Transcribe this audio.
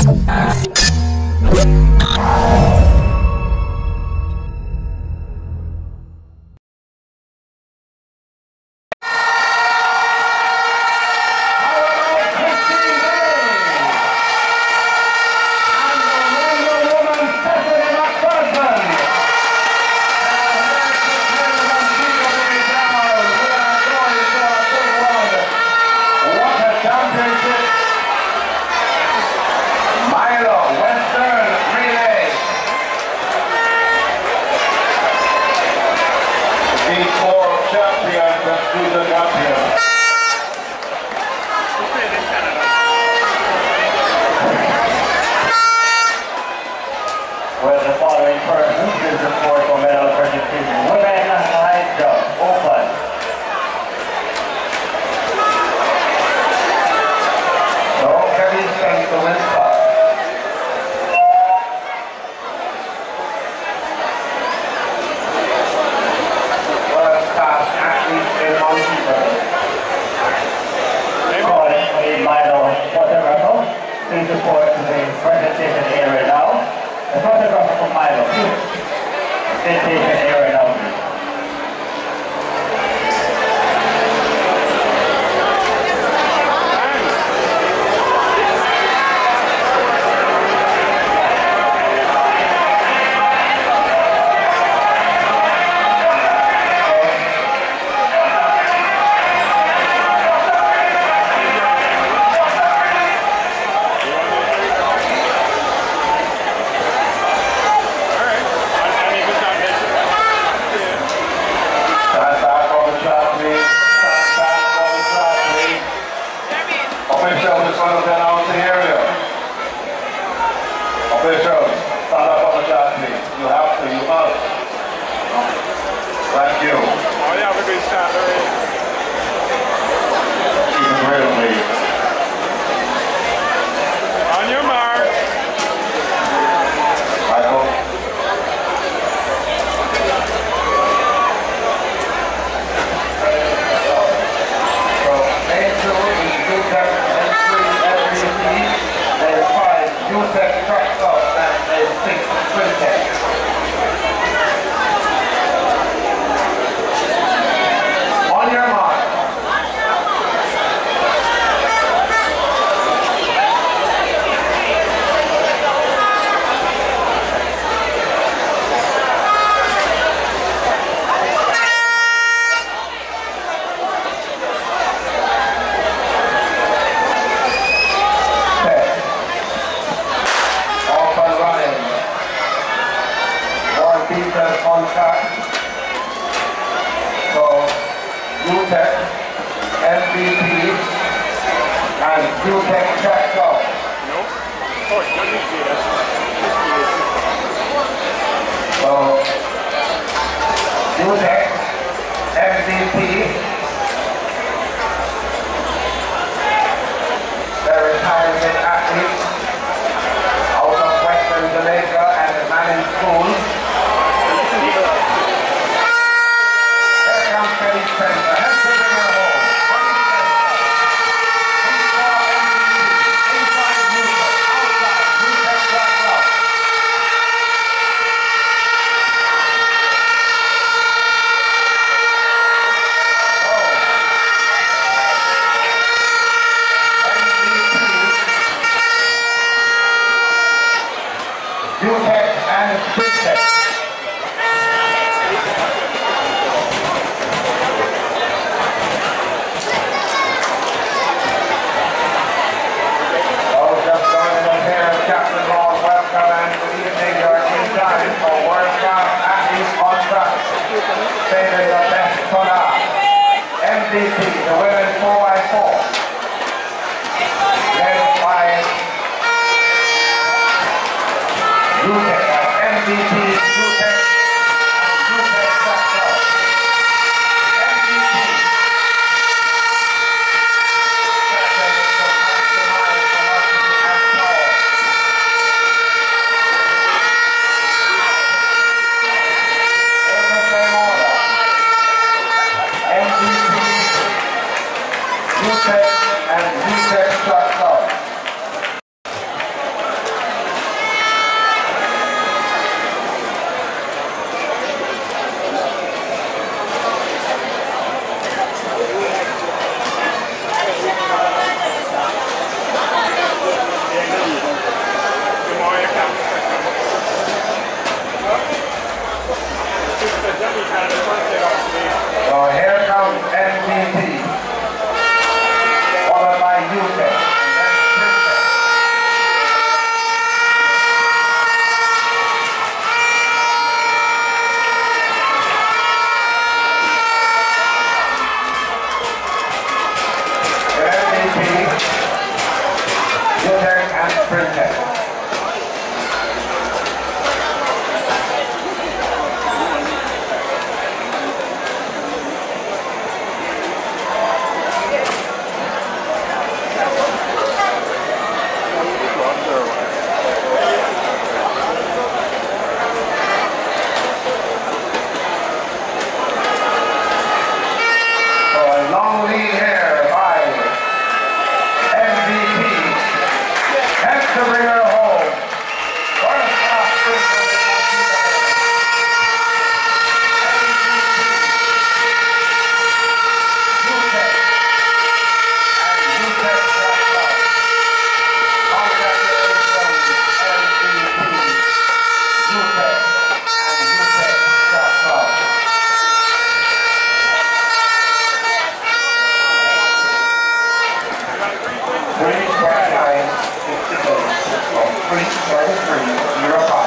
Milo Western Relays. The four champions and season champions. Where the following persons is the sport for medal presentation. Women high jump, open. So Kaliese Spencer will start. World-class athletes in Montego Bay. Calling for the Milo Western Relays. Please report to the presentation area now. The photographer from Milo, please. Presentation area now, please. Thank you. Oh yeah, we're going to start already. Keep it real, please. On your mark. Michael. So, A2 is UTech, N3 LBC, there's 5 UTech trucks up, and there's 6 quartet. On your mark. Off and running. 1 meter contact. So, UTech, MVP, and UTech track off. Nope. Oh, it doesn't see us. So, UTech, MVP, the retirement athlete out of Western Jamaica and the Manning School. Here comes Kaliese Spencer. Has to bring her home. Inside UTech, outside UTech track off. UTech and QuickTech. Just joining us here, Captain Lord, welcome and good evening. You're in time for world-class athletes on track. Saving the best color. MVP, the women's 4x4. Led by UTech as MVP, UTech, and UTech Tractor. MVP. Strategies to maximize velocity and power. In the same order. MVP, UTech, and UTech Tractor. to bring her home. First class Christmas in Montego Bay. UTech and UTech Track Club. Congratulations, MVP, UTech and UTech Track Club. Free 29, 60 days of free 33, 05.